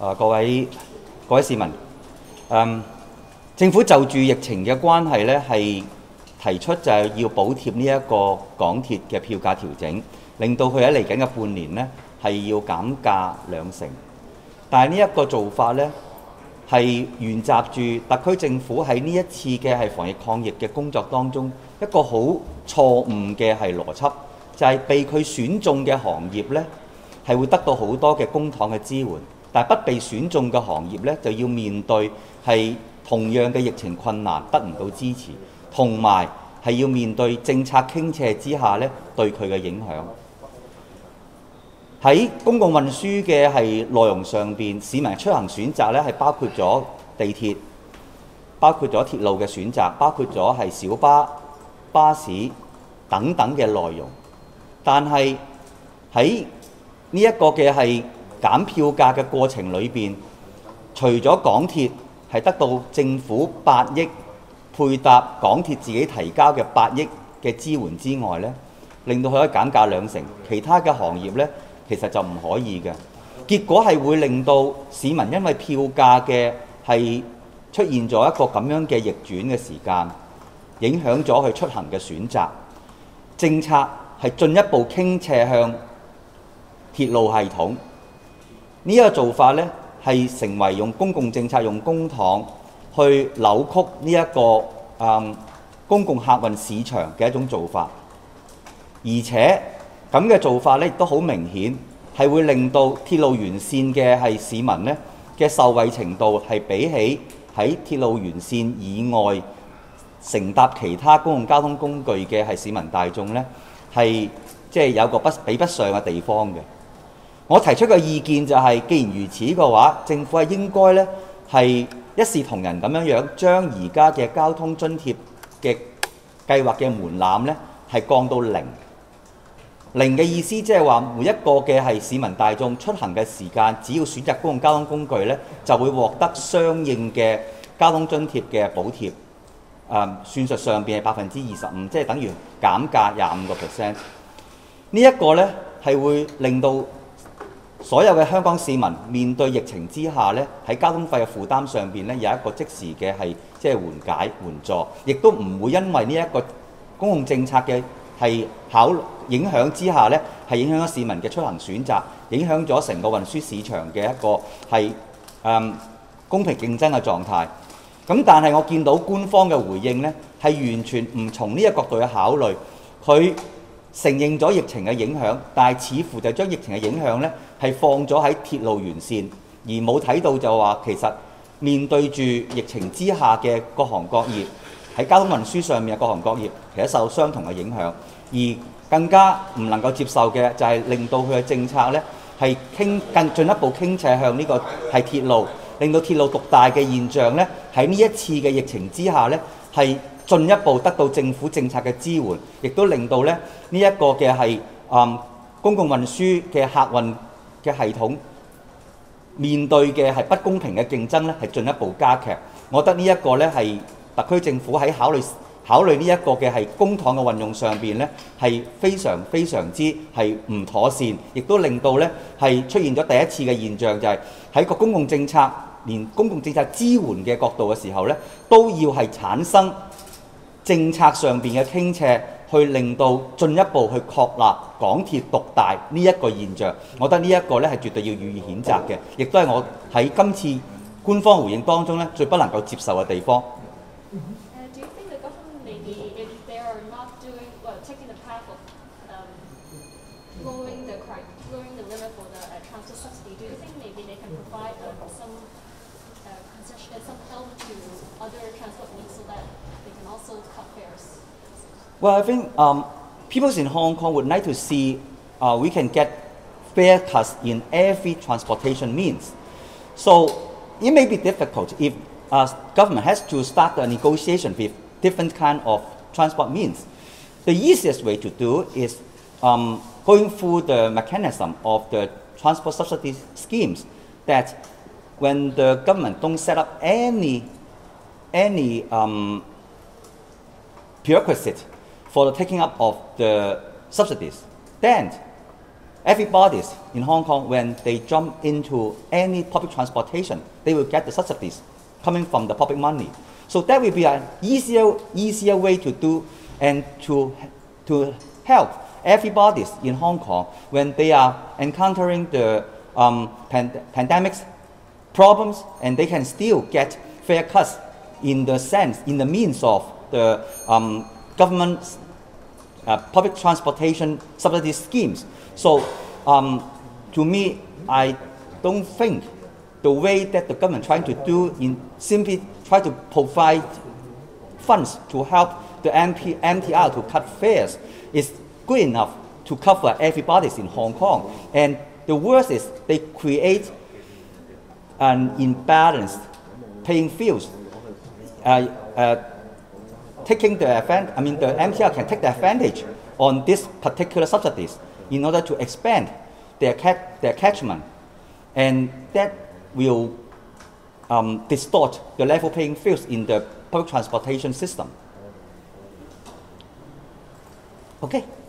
各位市民，政府就住疫情嘅關係咧，係提出就係要補貼呢一個港鐵嘅票價調整，令到佢喺嚟緊嘅半年咧係要減價2成。但係呢一個做法咧係沿襲住特區政府喺呢一次嘅係防疫抗疫嘅工作當中一個好錯誤嘅係邏輯，就係被佢選中嘅行業咧係會得到好多嘅公帑嘅支援，但係不被選中嘅行業咧就要面對係同樣嘅疫情困難，得唔到支持，同埋係要面對政策傾斜之下咧對佢嘅影響。喺公共運輸嘅係內容上邊，市民出行選擇咧係包括咗地鐵，包括咗鐵路嘅選擇，包括咗係小巴、巴士等等嘅內容。但係喺呢一個嘅係減票價嘅過程裏邊，除咗港鐵係得到政府8億配搭港鐵自己提交嘅8億嘅支援之外咧，令到佢可以減價2成，其他嘅行業咧其實就唔可以嘅。結果係會令到市民因為票價嘅係出現咗一個咁樣嘅逆轉嘅時間，影響咗佢出行嘅選擇。政策係進一步傾斜向鐵路系統。呢一個做法咧係成為用公共政策、用公帑去扭曲呢一個公共客運市場嘅一種做法，而且咁嘅做法咧亦都好明顯係會令到鐵路沿線嘅係市民咧嘅受惠程度係比起喺鐵路沿線以外乘搭其他公共交通工具嘅係市民大眾咧係即係有個比不上嘅地方嘅。我提出嘅意見就係，既然如此嘅話，政府係應該咧係一視同仁咁樣將而家嘅交通津貼嘅計劃嘅門檻咧係降到0。0嘅意思即係話每一個嘅係市民大眾出行嘅時間，只要選擇公共交通工具咧，就會獲得相應嘅交通津貼嘅補貼。算術上邊係25%，即係等於減價25%。呢一個咧係會令到所有嘅香港市民面對疫情之下咧，喺交通費嘅負擔上邊咧有一個即時嘅係即係緩解援助，亦都唔會因為呢一個公共政策嘅係影響之下咧，係影響咗市民嘅出行選擇，影響咗成個運輸市場嘅一個係公平競爭嘅狀態。咁但係我見到官方嘅回應咧，係完全唔從呢個角度去考慮，佢承認咗疫情嘅影響，但係似乎就將疫情嘅影響咧係放咗喺鐵路沿線，而冇睇到就話其實面對住疫情之下嘅各行各業喺交通運輸上面嘅各行各業其實受相同嘅影響，而更加唔能夠接受嘅就係令到佢嘅政策咧係更進一步傾斜向呢個係鐵路，令到鐵路獨大嘅現象咧喺呢一次嘅疫情之下咧係進一步得到政府政策嘅支援，亦都令到咧呢一個嘅係公共運輸嘅客運嘅系統面對嘅係不公平嘅競爭咧係進一步加劇。我覺得呢一個咧係特區政府喺考慮呢一個嘅係公帑嘅運用上邊咧係非常之係唔妥善，亦都令到咧係出現咗第一次嘅現象，就係喺個公共政策連公共政策支援嘅角度嘅時候咧，都要係產生政策上邊嘅傾斜，去令到進一步去確立港鐵獨大呢一個現象。我覺得呢一個咧係絕對要予以譴責嘅，亦都係我喺今次官方回應當中咧最不能夠接受嘅地方。Well, I think people in Hong Kong would like to see we can get fare cuts in every transportation means. So it may be difficult if government has to start a negotiation with different kind of transport means. The easiest way to do is going through the mechanism of the transport subsidy schemes, that when the government don't set up any prerequisite for the taking up of the subsidies, then everybody in Hong Kong, when they jump into any public transportation, they will get the subsidies coming from the public money. So that will be an easier way to do and to help everybody in Hong Kong when they are encountering the pandemics problems, and they can still get fair cuts in the means of the government's public transportation subsidy schemes. So to me, I don't think the way that the government trying to do in simply try to provide funds to help the MTR to cut fares is good enough to cover everybody in Hong Kong. And the worst is they create an imbalanced paying fields. Taking the advantage, the MTR can take the advantage on this particular subsidies in order to expand their catchment, and that will distort the level playing fields in the public transportation system. Okay.